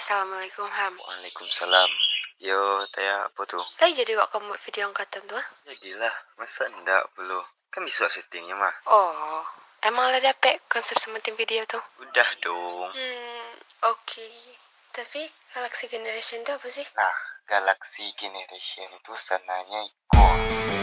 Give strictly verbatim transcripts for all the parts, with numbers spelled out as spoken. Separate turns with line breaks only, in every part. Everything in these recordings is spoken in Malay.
Assalamualaikum, Ham.
Waalaikumsalam. Yo, Taya, apa tuh?
Lagi jadi wak kamu buat video angkatan tuh?
Jadilah, masa enggak belum? Kan bisa syutingnya mah.
Oh, emang lah dapet konsep sama tim video tuh?
Udah dong.
Hmm, oke. Okay. Tapi Galaxy Generation itu apa sih?
Nah, Galaxy Generation itu sananya ikon.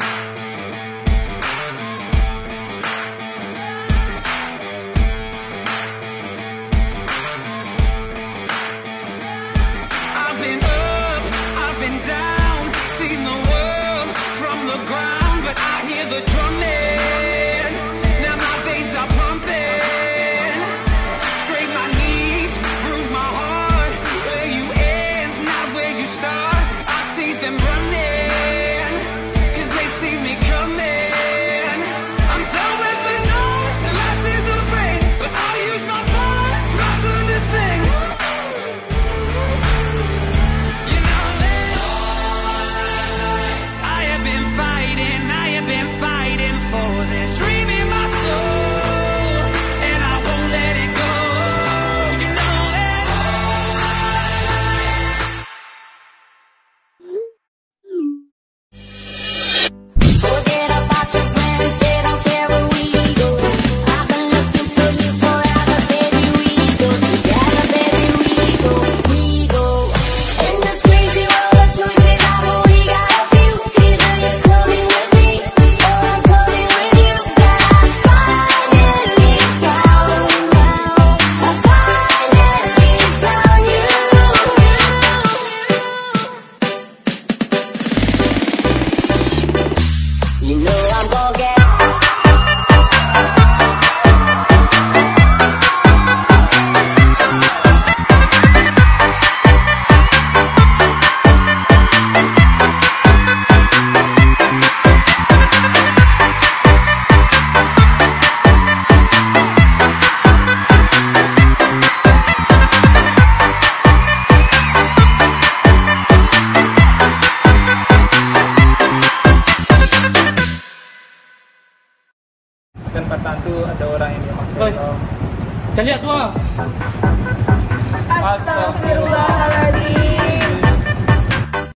Kan patah tu ada orang yang dia makan. Oh.
Jangan lihat tu ah.
Astagfirullahaladzim.